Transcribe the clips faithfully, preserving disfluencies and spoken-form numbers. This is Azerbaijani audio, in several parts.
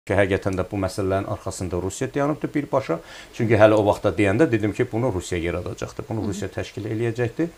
ki, həqiqətən də bu məsələlərin arxasında Rusiya dayanıbdır birbaşa. Çünki hələ o vaxtda deyəndə dedim ki, bunu Rusiya yaradacaqdır, bunu Rusiya təşkil eləyəcəkdir.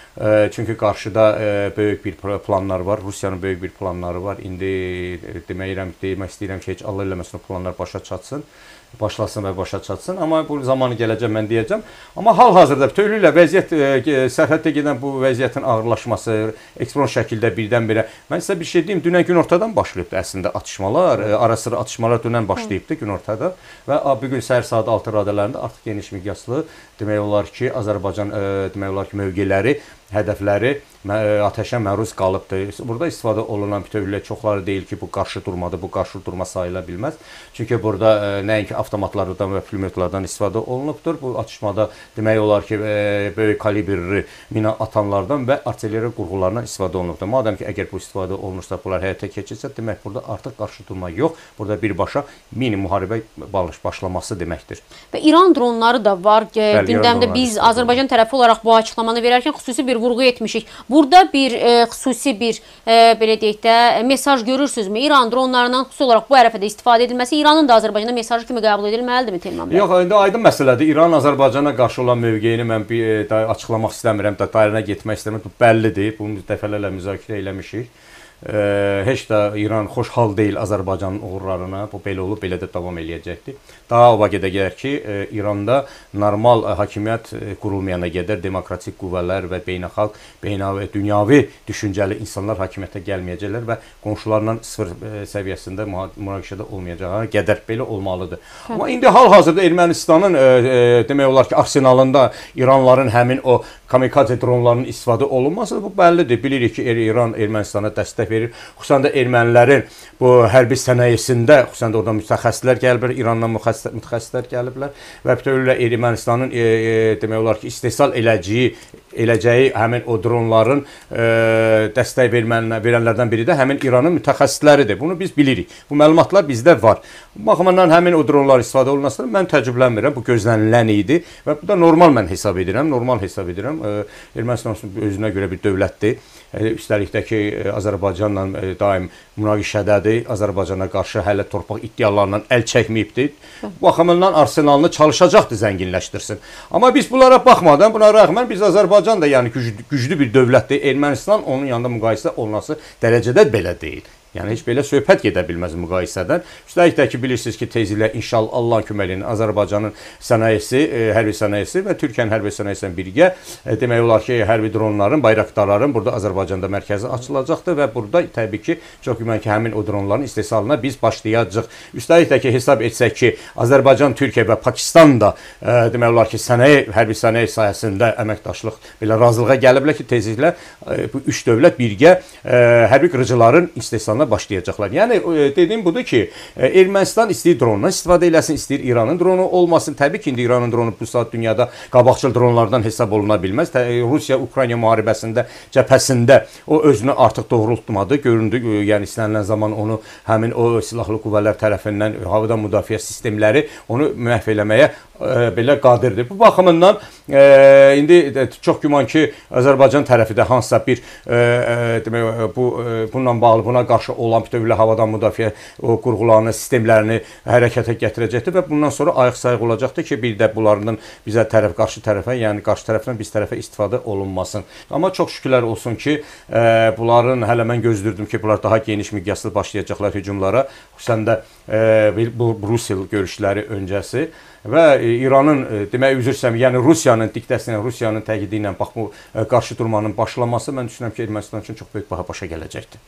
Çünki qarşıda böyük bir planlar var, Rusiyanın böyük bir planları var. İndi deməyirəm, demək istəyirəm ki, heç Allah eləməsin o planlar başa çatsın. Başlasın və başa çatsın. Amma bu zamanı gələcək mən deyəcəm. Amma hal-hazırda bütövlüklə vəziyyət, sərhəddə gedən bu vəziyyətin ağırlaşması, ekspron şəkildə birdən-birə. Mən sizə bir şey deyim, dünən günortadan başlayıbdır əslində atışmalar, ara-sıra atışmalar dünən başlayıbdır günortada və bugün səhər saat altı radələrində artıq geniş miqyaslı demək olar ki, Azərbaycan demək olar ki, mövqeləri, hədəfləri atəşə məruz qalıbdır. Burada istifadə olunan bütövlüklə çoxları deyil ki, bu qarşı durmadır, bu qarşı durma sayıla bilməz. Çünki burada nəinki avtomatlardan və pulemyotlardan istifadə olunubdur. Bu atışmada demək olar ki, böyük kalibrli mina atanlardan və artilleriya qurğularından istifadə olunubdur. Madəm ki, əgər bu istifadə olunursa, bunlar həyata keçirsə, demək burada artıq qarşı durma yox, burada birbaşa mini müharibə başlaması deməkdir. Və İran dronları da var. Gündəmdə biz Azərbaycan tərəfi olaraq bu açıqlamanı verərkən xüsusi bir vurğu etmişik. Burada bir e, xüsusi bir e, belə deyək də mesaj görürsünüzmü? İran dronlarından xüsusi olaraq bu ərəfədə istifadə edilməsi İranın da Azərbaycana mesajı kimi qəbul edilməlidirmi Teğmen bəy? Yox, indi aydın məsələdir. İran Azərbaycana qarşı olan mövqeyini mən bir e, açıqlamaq istəmirəm, dairəyə getmək istəmirəm. Bu bəllidir. Bunu dəfələrlə müzakirə eləmişik. E, heç də İran xoşhal deyil Azərbaycanın uğurlarına. Bu belə olub, belə də davam eləyəcəkdir. Daha o vaxt gedək ki, e, İranda normal e, hakimiyyət e, qurulmayana qədər demokratik qüvvələr və beynəlxalq, beynəlxalq dünyavi düşüncəli insanlar hakimiyyətə gəlməyəcəklər və qonşularla sıfır e, səviyyəsində münaqişədə olmayacaqlar. Qədər belə olmalıdır. Hı. Amma indi hal-hazırda Ermənistanın e, e, demək olar ki, arsenalında İranların həmin o kamikaze dronlarının istifadə olunması bu bəllidir. Bilirik ki, İran Ermənistana dəstək verir. Xüsusən də ermənilərin bu hərbi sənayesində, xüsusən də orada mütəxəssislər gəliblər, İrandan mütəxəssislər gəliblər və bütövlüklə Ermənistanın e, e, demək olar ki, istehsal eləcəyi, eləcəyi həmin o dronların e, dəstək verənlərdən biri də həmin İranın mütəxəssisləridir. Bunu biz bilirik. Bu məlumatlar bizdə var. Bu baxımdan həmin o dronlar istifadə olunmasından mən təəccüblənmirəm. Bu gözlənilən idi və bu da normal mən hesab edirəm. Normal hesab edirəm. E, Ermənistan özünə görə bir dövlətdir. E, üstəlik də ki, Azərbaycanla e, daim münaqişədədir. Azərbaycana qarşı hələ torpaq iddialarından əl çəkməyibdir. Bu baxımdan arsenalını çalışacaqdır zənginləşdirsin. Amma biz bunlara baxmadan, buna rəğmən biz Azərbaycan da yəni güclü, güclü bir dövlətdir. Ermənistan onun yanında müqayisə olunması dərəcədə belə deyil. Yəni heç belə söhbət gedə bilməz müqayisədən. Üstəlik də ki, bilirsiniz ki, tezliklə inşallah Allahın köməyi ilə Azərbaycanın sənayesi, e, hərbi sənayesi və Türkiyənin hərbi sənayesindən birgə e, demək olar ki, hərbi dronların, bayraqdarların burada Azərbaycanda mərkəzi açılacaqdır və burada təbii ki, çox güman ki, həmin o dronların istehsalına biz başlayacağıq. Üstəlik də ki, hesab etsək ki, Azərbaycan, Türkiyə və Pakistan da e, demək olar ki, sənaye, hərbi sənaye sahəsində əməkdaşlıq belə razılığa gəliblər ki, tezliklə e, bu üç dövlət birgə e, hərbi qırıcıların istehsalına başlayacaqlar. Yəni dediyim budur ki, Ermənistan istəyir drondan istifadə eləsin, istəyir İranın dronu olmasın. Təbii ki, indi İranın dronu bu saat dünyada qabaqcıl dronlardan hesab oluna bilməz. Rusiya-Ukrayna müharibəsində, cəbhəsində o özünü artıq doğrultmadı. Göründü, yəni istənilən zaman onu həmin o silahlı qüvvələr tərəfindən havadan müdafiə sistemləri onu məhv eləməyə e, belə qadirdir. Bu baxımından e, indi çox güman ki, Azərbaycan tərəfi də hansısa bir e, e, demək, bu, e, bununla bağlı buna qarşı olan bütövlüklə havadan müdafiə o qurğularını, sistemlərini hərəkətə gətirəcəkdir və bundan sonra ayıq-sayıq olacaqdır ki, bir də bunlardan bizə tərəf, qarşı tərəfə, yəni qarşı tərəfdən biz tərəfə istifadə olunmasın. Amma çox şükürlər olsun ki, e, bunların hələ mən gözlürdüm ki, bunlar daha geniş miqyaslı başlayacaqlar hücumlara. Xüsusən də e, bu Brüssel görüşləri öncəsi və İranın, demək üzürsəm, yəni Rusiyanın diktəsindən, Rusiyanın təqidi ilə bax bu qarşı durmanın başlaması mən düşünürəm ki, Ermənistan üçün çox böyük baha başa gələcəkdir.